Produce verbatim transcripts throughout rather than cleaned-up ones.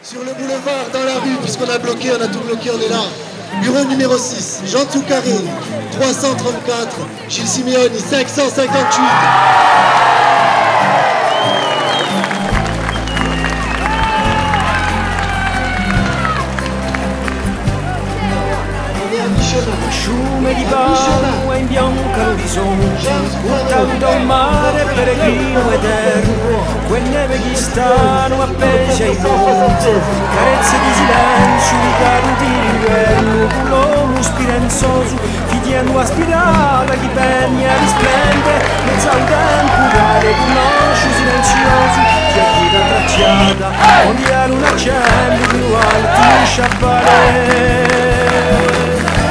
Sur le boulevard, dans la rue, puisqu'on a bloqué, on a tout bloqué, on est là. Bureau numéro six, Jean Toucaré, trois cent trente-quatre, Gilles Simeoni, cinq cent cinquante-huit. Sciume di palma imbianca l'orizzonte, portando al mare peregrino eterno, quelle neve che stanno appese ai monti, carezze di silenzio, di caruti d'inverno, l'uomo spirenzoso, chiediendo a spirare chi pegna risplende, mezzo al temporale, con lascio silenzioso, chi è guida tracciata, onde la luna accende più alti in sciappare.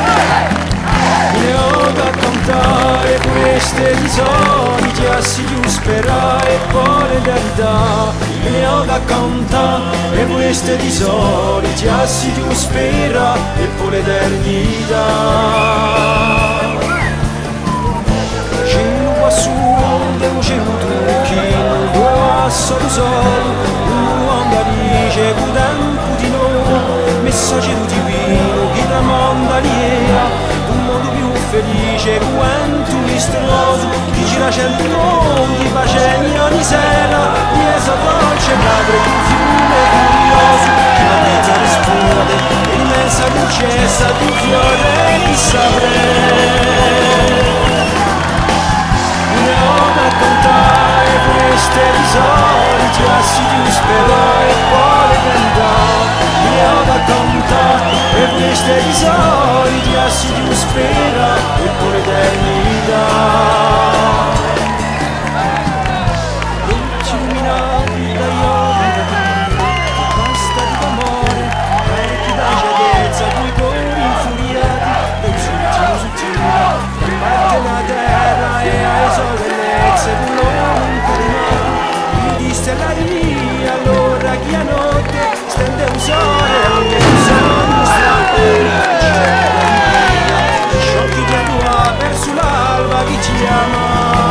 Da cantare queste risoni già si giuspera e poi l'eternità ne ho da cantare queste risoni già si giuspera e poi l'eternità scendo qua su devo scendo trucchi due passo di solo un uomo da dice con tempo di noi messaggio divino chi tramanda l'era un modo più felice quanto misterioso chi gira cento mondi facendo ogni sera chiesa dolce madre di un fiume curioso che la mezza risponde e l'immensa lucezza di un fiore di sapere ne ho da contare queste risori già si giuspera e poi cantare ne ho da contare e queste risori già si giuspera e poi l'eternità luci illuminati dagli occhi basta di amore parecchi da ceghezza due cuori infuriati dei suttili suttili che parte la terra e ai sollezze un uomo incarnato gli disse la ria allora chi a notte stende un sole anche un sogno strano sciocchi di tua verso l'alba chi ci ama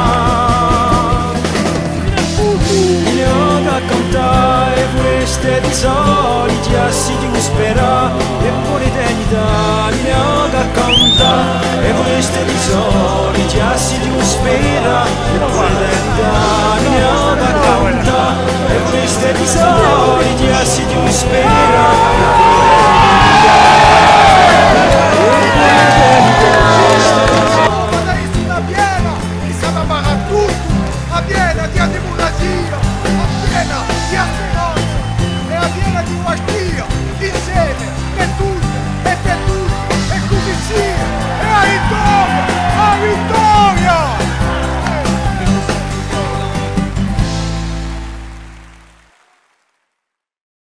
ne ho da cantare queste risori già si giuspera e poi l'eternità ne ho da cantare queste risori già si giuspera e poi l'eternità ne ho da cantare queste risori già si giuspera